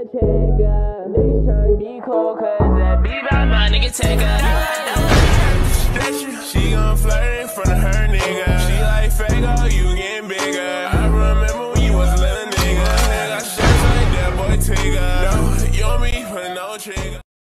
Niggas tryna be cold, cause that beat by my nigga Tega. She gon' flirt in front of her nigga. She like Fago, you getting bigger. I remember when you was a little nigga. I got shots like that boy Tega. No, you don't be putting no trigger.